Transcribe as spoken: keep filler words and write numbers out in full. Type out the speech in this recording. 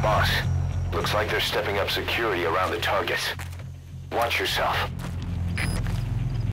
Boss, looks like they're stepping up security around the targets. Watch yourself.